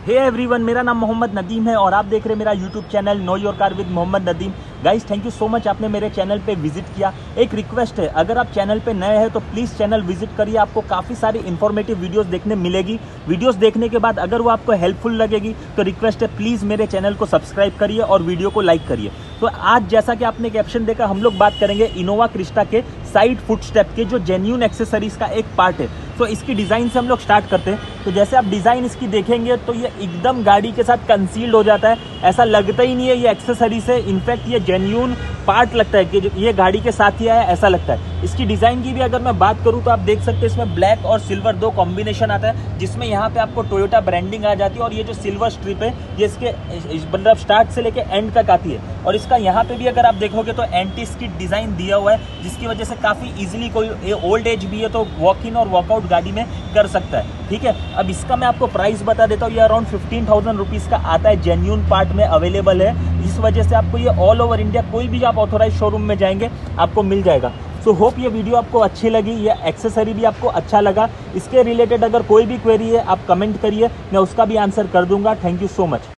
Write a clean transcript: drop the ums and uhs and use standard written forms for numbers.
Hey everyone, मेरा नाम मोहम्मद नदीम है और आप देख रहे हैं मेरा YouTube channel know your car with Mohammad Nadeem. Guys, thank you so much, आपने मेरे चैनल पे विजिट किया। एक रिक्वेस्ट है, अगर आप चैनल पे नए हैं तो प्लीज़ चैनल विजिट करिए, आपको काफ़ी सारी इन्फॉर्मेटिव वीडियोस देखने मिलेगी। वीडियोस देखने के बाद अगर वो आपको हेल्पफुल लगेगी तो रिक्वेस्ट है, प्लीज़ मेरे चैनल को सब्सक्राइब करिए और वीडियो को लाइक करिए। तो आज जैसा कि आपने कैप्शन देखा, हम लोग बात करेंगे इनोवा क्रिस्टा के साइड फुटस्टेप के जो जेन्युइन एक्सेसरीज का एक पार्ट है। तो इसकी डिज़ाइन से हम लोग स्टार्ट करते हैं। तो जैसे आप डिज़ाइन इसकी देखेंगे तो ये एकदम गाड़ी के साथ कंसील्ड हो जाता है, ऐसा लगता ही नहीं है ये एक्सेसरीज है। इनफैक्ट ये जेन्युइन पार्ट लगता है कि ये गाड़ी के साथ ही आया, ऐसा लगता है। इसकी डिज़ाइन की भी अगर मैं बात करूँ तो आप देख सकते हैं इसमें ब्लैक और सिल्वर दो कॉम्बिनेशन आता है, जिसमें यहाँ पे आपको टोयोटा ब्रांडिंग आ जाती है और ये जो सिल्वर स्ट्रिप है ये इसके मतलब स्टार्ट से लेके एंड तक आती है। और इसका यहाँ पे भी अगर आप देखोगे तो एंटी स्किड डिज़ाइन दिया हुआ है, जिसकी वजह से काफ़ी ईजिली कोई ओल्ड एज भी है तो वॉक इन और वॉकआउट गाड़ी में कर सकता है। ठीक है, अब इसका मैं आपको प्राइस बता देता हूँ। ये अराउंड 15,000 रुपीज़ का आता है, जेन्युइन पार्ट में अवेलेबल है। इस वजह से आपको ये ऑल ओवर इंडिया कोई भी आप ऑथोराइज शोरूम में जाएंगे आपको मिल जाएगा। सो होप ये वीडियो आपको अच्छी लगी, ये एक्सेसरी भी आपको अच्छा लगा। इसके रिलेटेड अगर कोई भी क्वेरी है आप कमेंट करिए, मैं उसका भी आंसर कर दूंगा। Thank you so much.